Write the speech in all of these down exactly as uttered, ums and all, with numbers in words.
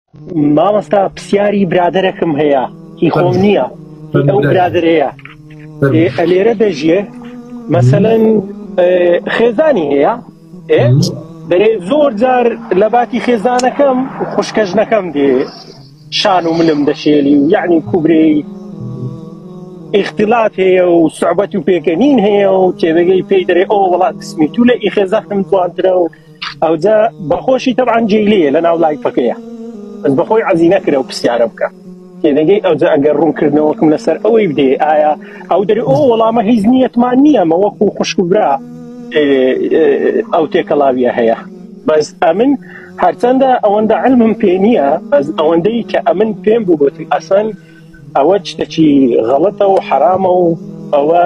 مامۆستا پرسیاری برادەرێکم هەیە هی خۆم نییە ئەو برادرەیە لێرە دەژێ مەسەلەن خێزانی هەیە دەرێ زۆر جار لە باتی خێزانەکەم خوشکەژنەکەم دێ شان و ملم دەشێلی و یعنی کوبرەی اختلاط هەیە و سوعبەت و پێکەنین هەیە و تێدەگەی پێی دەرێ ئەو وڵات قسمی تو لە ئی خێزانم توانترە و ئەوجا بەخۆشی تەبعاً جێیلەیە لە ناو لایفەکەیە بەس بەخۆی عەزی نەکرە و پرسیارە بکە تێدەگەی ئەوجا ئەگەر ڕوونکردنەوەکم لەسەر ئەوەی بدێ ئایا ئەو دەرێ ئەو وەڵامە هیچ نیەتمان نییە مەوەکو خوشک و برا ئەو تێکەڵاویە هەیە بەس ئەمن هەرچەندە ئەوەندە علمم پێ نییە بەس ئەوەندەی کە ئەمن پێم بوو گوتی ئەسەن ئەوە شتێکی غەڵەتە و حرامە و ئەوە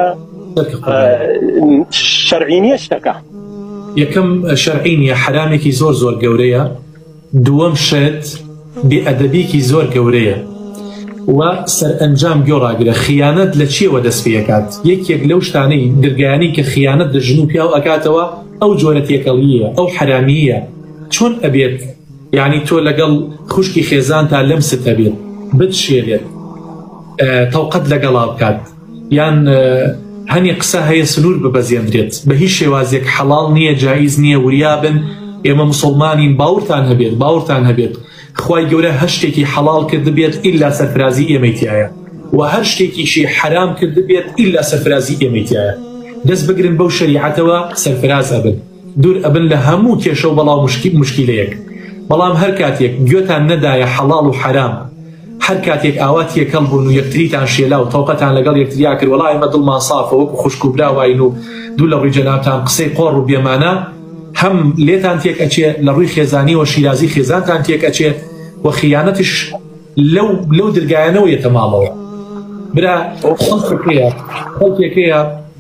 شەرعی نییە شتەکە. یەکەم شەرعی نییە، حرامێکی زۆر زۆر گەورەیە. دووەم شت بێئەدەبێکی زۆر گەورەیە و سەرئەنجام گۆڕاگرە. خیانەت لە چیەوە دەست پێ دەکات؟ یەکێک لەو شتانەی درگایانی کە خیانەت لە ژن و پیاو ئەکاتەوە ئەو جۆرە تێکەڵیە، ئەو حرامیە. چۆن ئەبێت یعنی تۆ لەگەڵ خوشکی خێزان تا لەم ست ئەبێت بتشێرێت تەوقەت لەگەڵا بکات یان هەنی قسە هەیە سنوور ببەزێنرێت بە هیچ شێوازێک حەڵاڵ نییە، جایز نییە، وریابن ئێمە مسلمانین، باورتان هەبێت باورتان هەبێت خوای گەورە هەر شتێکی حەڵاڵ کرد بێت ئیلا سەرفرازی ئێمەیتیایە و هەر شتێکیشی حرام کرد بێت ئیلا سەرفرازی ئێمەیتیایە. دەست بگرن بەو شەریعەتەوە سەرفراز ئەبن، دوور ئەبن لە هەموو کێشە و بەڵاو مشکیلەیەک. بەڵام هەر کاتێک گوێتان نەدایە حەڵاڵ و حرام، هەر کاتێک ئاوا تێکەڵ بوون و یەکتریتان شێلا و تەوقەتان لەگەڵ یەکتریا کرد وەڵای ئێمە دڵمان سافە وەکو خوشک و براوین و دوو لە ڕووی جەنابتان قسەی قۆڕ و بێمانە هەم لێتان تێک ئەچێت لە ڕووی خێزانی و شیرازی خێزانتان تێک ئەچێت و خیانەتش لەو لەو درگایانەوە یەتە ماڵەوە. برا خەڵکێکەیە خەڵکێکەیە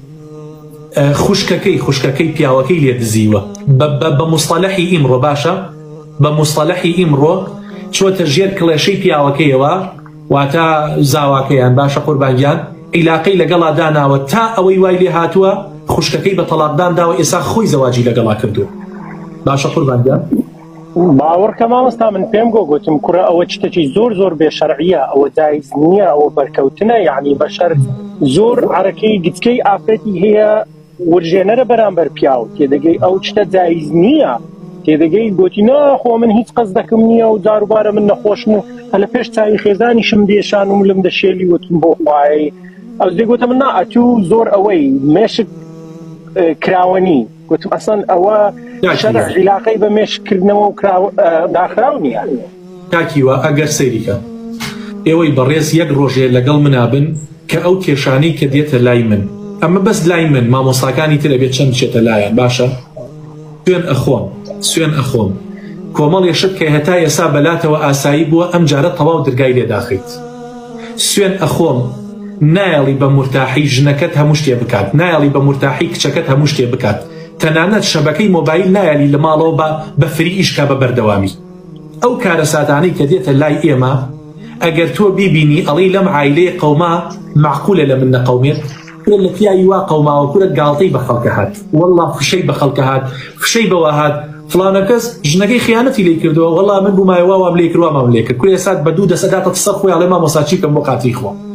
خوشکەکەی خوشکەکەی پیاوەکەی لێ دزیوە بە مستەلەحی ئیمڕۆ باشە بە مستەلەحی ئیمڕۆ چۆتە ژێر کڵێشەی پیاوەکەیەوە واتە زاواکەیان باشە قوربانگیان عیلاقەی لەگەڵا داناوە تا ئەوەی وای لێ هاتووە خوشکەکەی بە تەلاقدان داوە ئێستا خۆی زەواجی لەگەڵا کردو. باشە قوربانگیان باوەڕکە مامۆستا من پێم گۆ گوتم کوڕە ئەوە شتێکی زۆر زۆر بێشەرعیە، ئەوە جایز نییە، ئەوە بەرکەوتنە، یعنی بەشەر زۆر عەرەکەی گچکەی ئافرەتی هەیە ورژێنەرە بەرامبەر پیاو تێدەگەی ئەو شتە جایز نییە تێدەگەی گوتی ناخۆ من هیچ قەزدەکەم نییە و جاروبارە من نەخۆشم و هەلە پێش چاوی خێزانیشم دێشان و ملم دەشێلی وتم بۆ خوای ئەو دێ گوتم نا ئەتوو زۆر ئەوەی مێشک کراوەنی گوتم ئەسەن ئەوە شەرع عیلاقەی بە مێشکردنەوە و داخراو نییە. کاکیوە ئەگەر سەیریکە ئێوەی بەڕێز یەک ڕۆژێ لەگەڵ منابن کە ئەو کێشانەی کە دێتە لای من ئەمە بەس لای من مامۆستاکانی تر ئەبێت چەند بچێتە لایەن باشە سوێن ئەخۆم سوێن ئەخۆم کۆمەڵ یەشت کە هەتا ئێسا بەلاتەوە ئاسایی بووە ئەم جارە تەواو دەرگای لێداخیت. سوێن ئەخۆم نایەڵی بە مورتاحی ژنەکەت هەموو شتێ بکات، نایەڵی بە مورتاحی کچەکەت هەموو شتێ بکات، تەنانەت شەبەکەی مۆبایل نایەلی لە ماڵەوە بە فری ئیشکا بە بەردەوامی. ئەو کارە ساتانەی کە دێتە لای ئێمە ئەگەر تۆ بیبینی ئەڵی لەم عایلەیە قەوما معقولە لە من نەقەومێت لە پیاوی وا قەوماوە کورە گاڵتەی بە خەڵکە هات وەڵڵا فشەی بە خەڵکە هات فشەی بەوە هات فلانە کەس ژنەکەی خیانەتی لێ کردەوە وەڵڵا من بوومایەوە وام لێ کرد وامام لێ کرد کوێ ئێسات بە دوو دەسەداتە سەر خۆی ئەڵێ مامۆستا چی بکەم بۆ قاتی خۆ